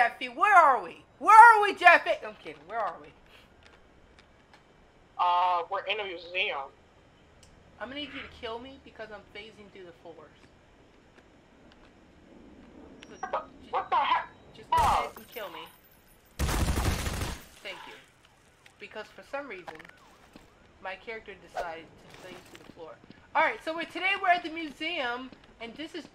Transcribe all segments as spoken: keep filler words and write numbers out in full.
Jeffy? Where are we? Where are we, Jeffy? I'm kidding. Where are we? Uh, we're in a museum. I'm gonna need you to kill me because I'm phasing through the floors. So What the, just, what the heck? just go Oh. ahead and kill me. Thank you. Because for some reason, my character decided to phase through the floor. Alright, so we're, today we're at the museum, and this is...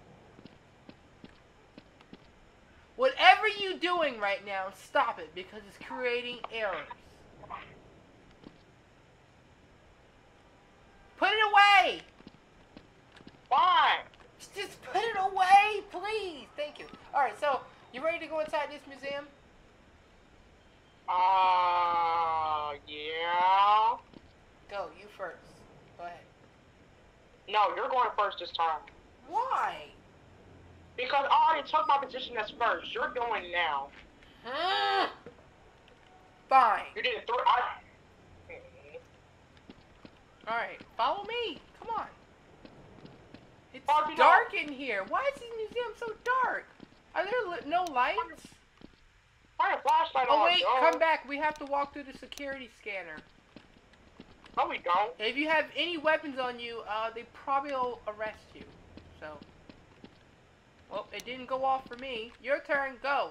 Whatever you're doing right now, stop it, because it's creating errors. Put it away! Why? Just put it away, please! Thank you. Alright, so, you ready to go inside this museum? Uh, yeah. Go, you first. Go ahead. No, you're going first this time. Why? Because I already took my position as first. You're going now. Hmm. Fine. You did three. I. Alright, follow me. Come on. It's Oh, you know- dark in here. Why is this museum so dark? Are there li no lights? Turn your flashlight Oh on. wait, Joe. come back. We have to walk through the security scanner. No, we don't. If you have any weapons on you, uh, they probably will arrest you. So. Well, it didn't go off for me. Your turn, go.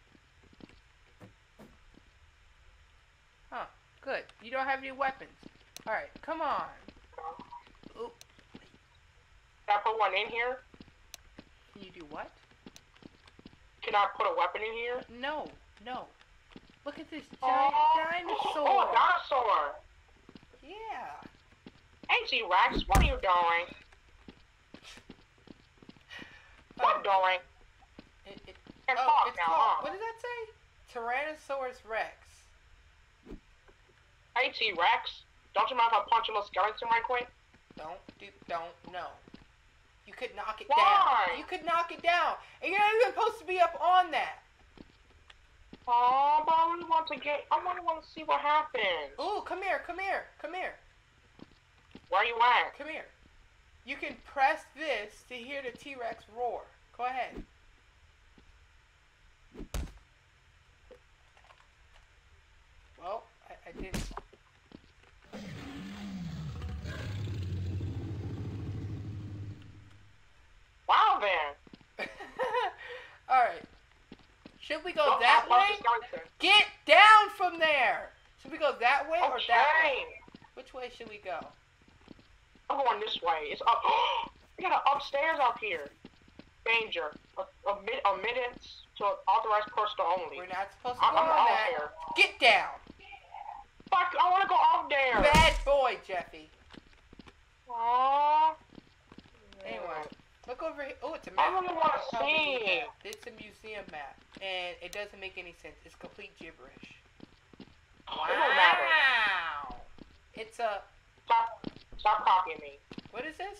Huh, good. You don't have any weapons. Alright, come on. Oop. Can I put one in here? Can you do what? Can I put a weapon in here? No, no. Look at this giant Oh, dinosaur. oh, a dinosaur. Yeah. Hey, T-Rex, what are you doing? What Oh, doing? it, it, Can't oh, talk it's now, called, huh? what does that say? Tyrannosaurus Rex. Hey, T-Rex, don't you mind if I punch a little skeleton right quick? Don't do, don't, no. You could knock it Why? down. You could knock it down. And you're not even supposed to be up on that. Oh, but I really want to get, I really want to see what happens. Ooh, come here, come here, come here, Where you at? come here. You can press this to hear the T-Rex roar. Go ahead. Well, I, I didn't. Wow, then. Alright. Should we go Don't that punch way? the skeleton. Get down from there! Should we go that way or that way? Okay. Which way should we go? I'm going this way. It's up. We got an upstairs up here. Danger. A, a, mid, a minutes to an authorized person only. We're not supposed to I'm, go I'm on out that. here. Get down! Fuck, I want to go up there. Bad boy, Jeffy. Aww. Anyway, look over here. Oh, it's a I map. really want to Tell me see. that. It's a museum map, and it doesn't make any sense. It's complete gibberish. It don't matter. Wow! It's a... Stop, stop copying me. What is this?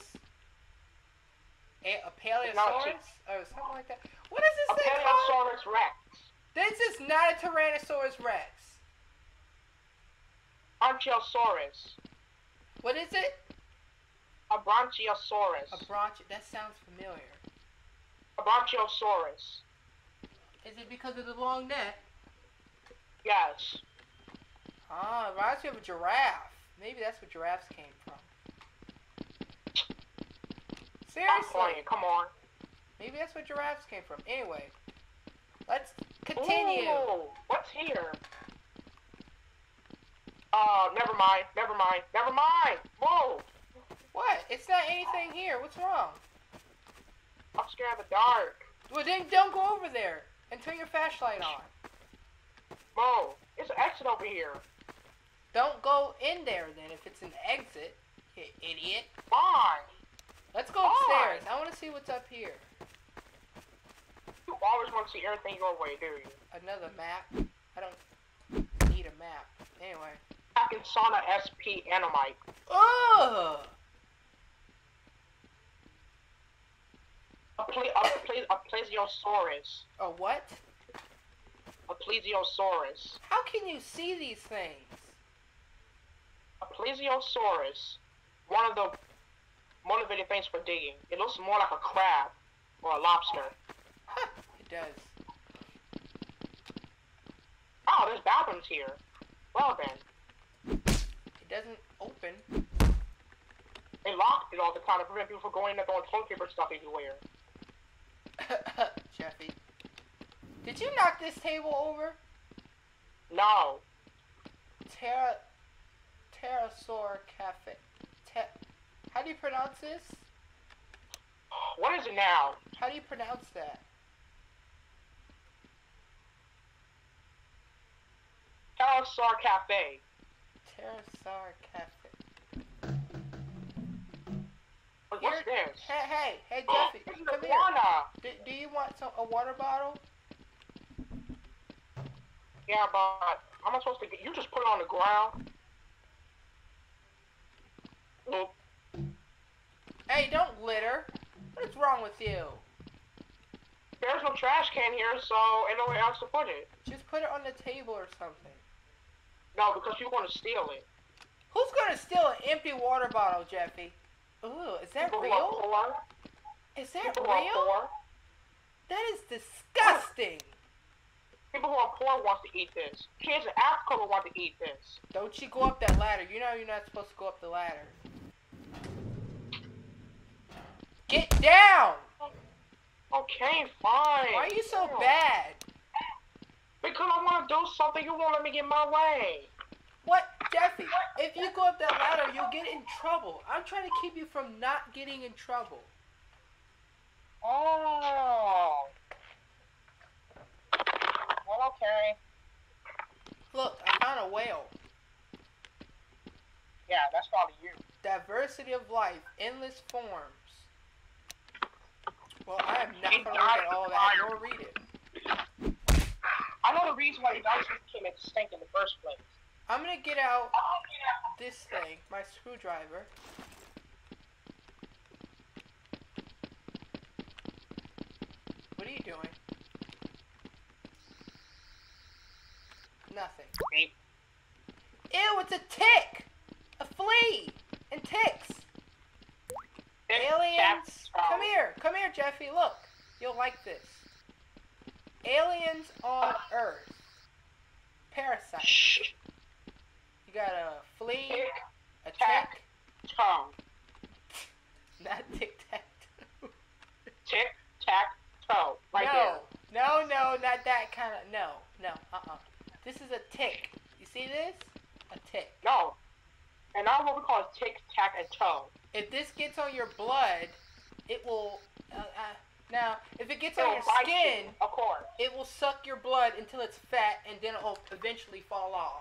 A, a Paleosaurus? Or something like that. What is A this thing called? Paleosaurus Rex. This is not a Tyrannosaurus Rex. Bronchiosaurus. What is it? A Bronchiosaurus. A bronch... That sounds familiar. A Bronchiosaurus. Is it because of the long neck? Yes. Ah, it reminds me of a giraffe. Maybe that's where giraffes came from. Stop Seriously. playing. Come on. Maybe that's where giraffes came from. Anyway. Let's continue. Ooh, what's here? Uh, never mind. Never mind. Never mind. Whoa. What? It's not anything here. What's wrong? I'm scared of the dark. Well, then don't go over there and turn your flashlight on. Whoa. It's an exit over here. Don't go in there then if it's an exit, you idiot. Why? Let's go Why? upstairs. I want to see what's up here. You always want to see everything your way, do you? Another map. I don't need a map. Anyway. Back in Sauna S P Animite. Ugh! A, ple a, ple a plesiosaurus. A what? A plesiosaurus. How can you see these things? A plesiosaurus. One of the motivated things for digging. It looks more like a crab or a lobster. Huh, it does. Oh, there's bathrooms here. Well then. It doesn't open. They locked it all the time to prevent people from going in there throwing toilet paper stuff everywhere. Jeffy. Did you knock this table over? No. Terra... Pterosaur Cafe. Te How do you pronounce this? What is it now? How do you pronounce that? Pterosaur Cafe. Pterosaur Cafe. Wait, what's Here- this? Hey, hey, hey, Jeffy, This is come here. iguana. Do, do you want some a water bottle? Yeah, but how am I supposed to get? You just put it on the ground. Oop. Hey, don't litter. What's wrong with you? There's no trash can here, so ain't nowhere else to put it. Just put it on the table or something. No, because you're gonna steal it. Who's gonna steal an empty water bottle, Jeffy? Ooh, is that People who are real? poor. Is that People who are real? poor. That is disgusting. People who are poor want to eat this. Kids in Africa will want to eat this. Don't you go up that ladder. You know you're not supposed to go up the ladder. Get down! Okay, fine. Why are you so Damn. bad? Because I want to do something. You won't let me get in my way. What? Jeffy, if you go up that ladder, you'll get in trouble. I'm trying to keep you from not getting in trouble. Oh. Well, okay. Look, I found a whale. Yeah, that's probably you. Diversity of life, endless forms. Well, I am not going to look at all that nor read it. I know the reason why the dinosaurs became extinct in the first place. I'm going to get out this thing, my screwdriver. What are you doing? Nothing. Beep. Ew, it's a tick! A flea! And ticks! Aliens! Come here! Come here, Jeffy, look! You'll like this. Aliens on Earth. Parasites. Shh. You got a flea, Tick, a tack, tick, toe. not tic-tac-toe. Tick, tack, toe. Right no, no, no, not that kind of, no, no, uh-uh. This is a tick. You see this? A tick. there. No. And now what we call is tick, tack, and toe. If this gets on your blood, it will, uh, uh, now, if it gets It'll on your bite skin, you, of course. it will suck your blood until it's fat, and then it will eventually fall off.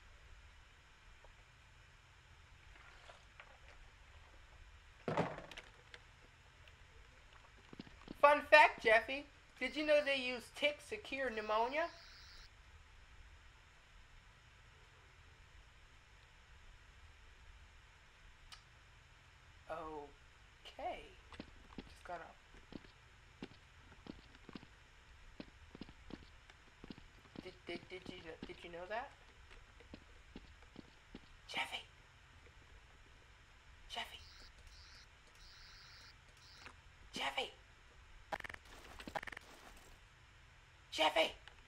Fun fact, Jeffy, did you know they use ticks to cure pneumonia? Okay. Just gotta... Did, did, did, you, did you know that? Jeffy! Jeffy! Jeffy! Jeffy!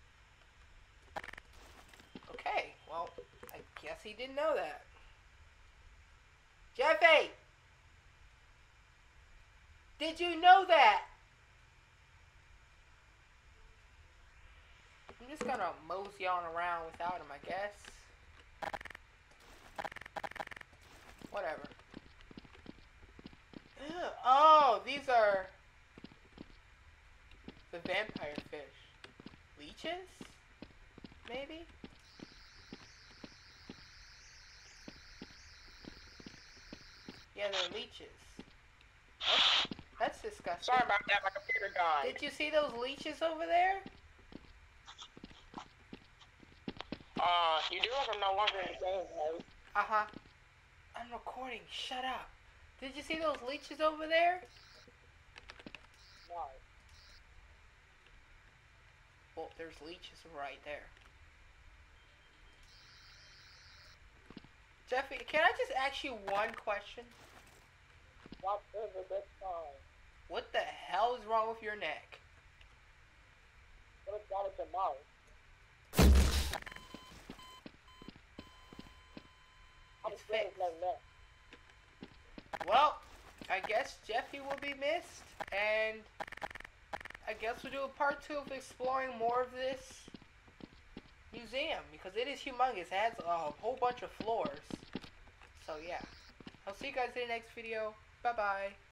Okay, well, I guess he didn't know that. Jeffy! Did you know that? I'm just gonna mosey on around without him, I guess. Whatever. Ew. Oh, these are the vampire fish. Leeches? Maybe? Yeah, they're leeches. That's, that's disgusting. Sorry about that, my computer died. Did you see those leeches over there? Uh, you do have them no longer in the game, right? Uh-huh. I'm recording. Shut up. Did you see those leeches over there? No. Well, there's leeches right there. Jeffy, can I just ask you one question? What is a good sign? What the hell is wrong with your neck? What is wrong with your mouth? It's fixed. Well, I guess Jeffy will be missed, and I guess we'll do a part two of exploring more of this museum, because it is humongous. It has a whole bunch of floors. So yeah. I'll see you guys in the next video. Bye bye.